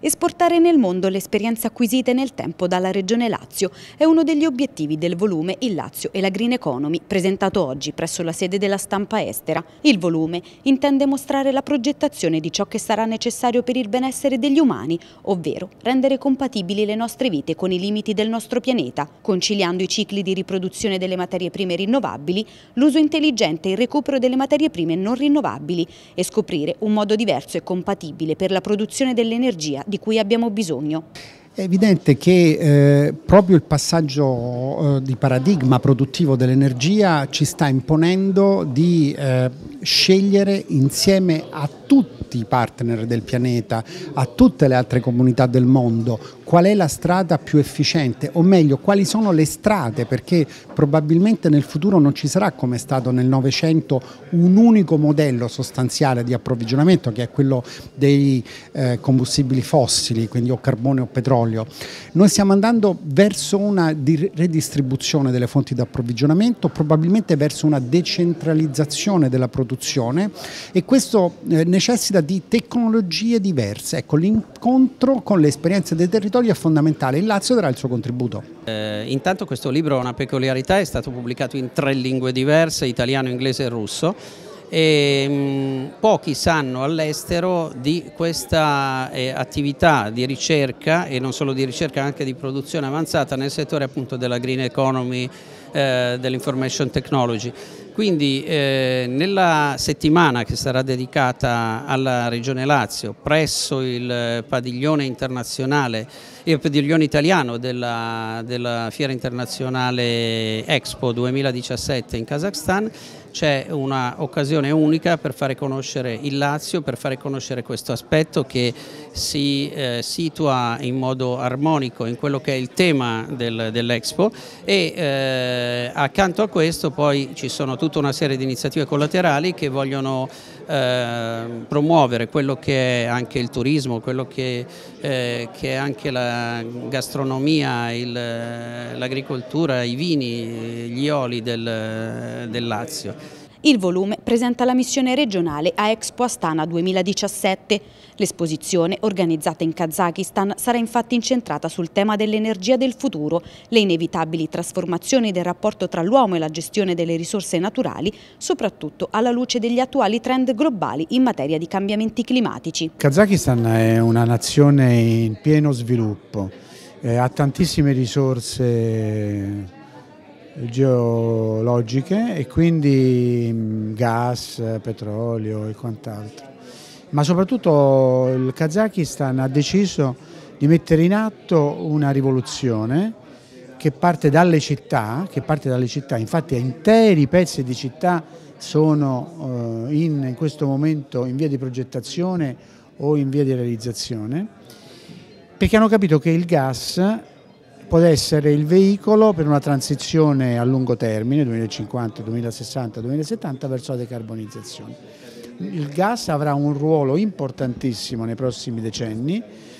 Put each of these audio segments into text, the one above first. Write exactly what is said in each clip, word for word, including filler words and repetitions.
Esportare nel mondo le esperienze acquisite nel tempo dalla Regione Lazio è uno degli obiettivi del volume Il Lazio e la Green Economy, presentato oggi presso la sede della stampa estera. Il volume intende mostrare la progettazione di ciò che sarà necessario per il benessere degli umani, ovvero rendere compatibili le nostre vite con i limiti del nostro pianeta, conciliando i cicli di riproduzione delle materie prime rinnovabili, l'uso intelligente e il recupero delle materie prime non rinnovabili e scoprire un modo diverso e compatibile per la produzione dell'energia di cui abbiamo bisogno. È evidente che eh, proprio il passaggio eh, di paradigma produttivo dell'energia ci sta imponendo di eh, scegliere insieme a tutti i partner del pianeta, a tutte le altre comunità del mondo, qual è la strada più efficiente, o meglio quali sono le strade, perché probabilmente nel futuro non ci sarà, come è stato nel Novecento, un unico modello sostanziale di approvvigionamento, che è quello dei eh, combustibili fossili, quindi o carbone o petrolio. Noi stiamo andando verso una redistribuzione delle fonti di approvvigionamento, probabilmente verso una decentralizzazione della produzione, e questo eh, necessita di tecnologie diverse. Ecco, l'incontro con le esperienze dei territori è fondamentale. Il Lazio darà il suo contributo. Eh, intanto questo libro ha una peculiarità: è stato pubblicato in tre lingue diverse, italiano, inglese e russo. E mh, pochi sanno all'estero di questa eh, attività di ricerca, e non solo di ricerca, anche di produzione avanzata nel settore appunto della green economy, eh, dell'information technology. Quindi eh, nella settimana che sarà dedicata alla Regione Lazio presso il padiglione internazionale, il padiglione italiano della, della Fiera Internazionale Expo duemiladiciassette in Kazakhstan, c'è un'occasione unica per fare conoscere il Lazio, per fare conoscere questo aspetto che si eh, situa in modo armonico in quello che è il tema del, dell'Expo, e eh, accanto a questo poi ci sono tutta una serie di iniziative collaterali che vogliono eh, promuovere quello che è anche il turismo, quello che, eh, che è anche la gastronomia, l'agricoltura, i vini, gli oli del, del Lazio. Il volume presenta la missione regionale a Expo Astana duemiladiciassette. L'esposizione, organizzata in Kazakistan, sarà infatti incentrata sul tema dell'energia del futuro, le inevitabili trasformazioni del rapporto tra l'uomo e la gestione delle risorse naturali, soprattutto alla luce degli attuali trend globali in materia di cambiamenti climatici. Il Kazakistan è una nazione in pieno sviluppo, eh, ha tantissime risorse geologiche e quindi gas, petrolio e quant'altro, ma soprattutto il Kazakistan ha deciso di mettere in atto una rivoluzione che parte dalle città, che parte dalle città. Infatti interi pezzi di città sono in, in questo momento in via di progettazione o in via di realizzazione, perché hanno capito che il gas può essere il veicolo per una transizione a lungo termine, duemilacinquanta, duemilasessanta, duemilasettanta, verso la decarbonizzazione. Il gas avrà un ruolo importantissimo nei prossimi decenni,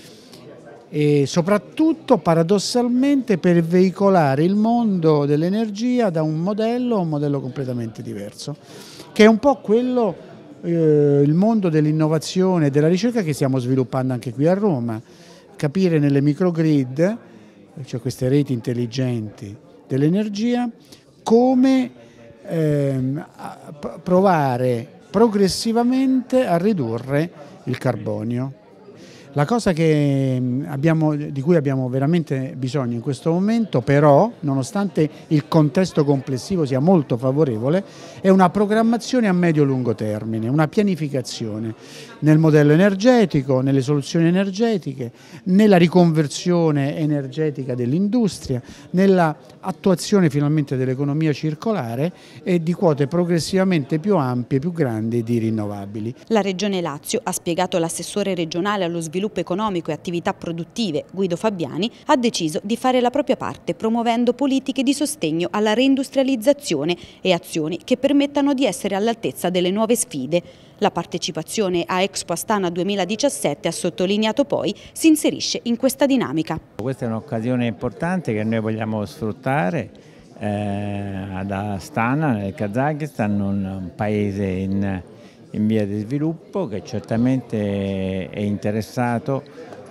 e soprattutto paradossalmente per veicolare il mondo dell'energia da un modello a un modello completamente diverso, che è un po' quello, eh, il mondo dell'innovazione e della ricerca che stiamo sviluppando anche qui a Roma. Capire nelle microgrid, cioè queste reti intelligenti dell'energia, come ehm, provare progressivamente a ridurre il carbonio. La cosa che abbiamo, di cui abbiamo veramente bisogno in questo momento, però, nonostante il contesto complessivo sia molto favorevole, è una programmazione a medio-lungo termine, una pianificazione nel modello energetico, nelle soluzioni energetiche, nella riconversione energetica dell'industria, nella attuazione finalmente dell'economia circolare e di quote progressivamente più ampie, più grandi di rinnovabili. La Regione Lazio, ha spiegato l'assessore regionale allo sviluppo economico e attività produttive Guido Fabiani, ha deciso di fare la propria parte promuovendo politiche di sostegno alla reindustrializzazione e azioni che permettano di essere all'altezza delle nuove sfide. La partecipazione a Expo Astana duemiladiciassette, ha sottolineato poi, si inserisce in questa dinamica. Questa è un'occasione importante che noi vogliamo sfruttare eh, ad Astana, nel Kazakistan, un paese in in via di sviluppo che certamente è interessato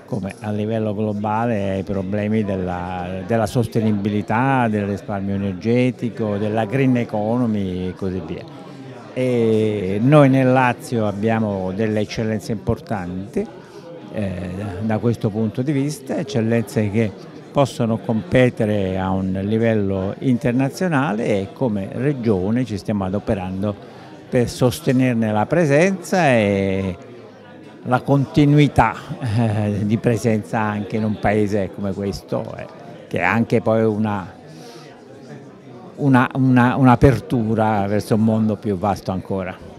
come a livello globale ai problemi della, della sostenibilità, del risparmio energetico, della green economy e così via. E noi nel Lazio abbiamo delle eccellenze importanti eh, da questo punto di vista, eccellenze che possono competere a un livello internazionale e come regione ci stiamo adoperando per sostenerne la presenza e la continuità eh, di presenza anche in un paese come questo, eh, che è anche poi una, una, una, un'apertura verso un mondo più vasto ancora.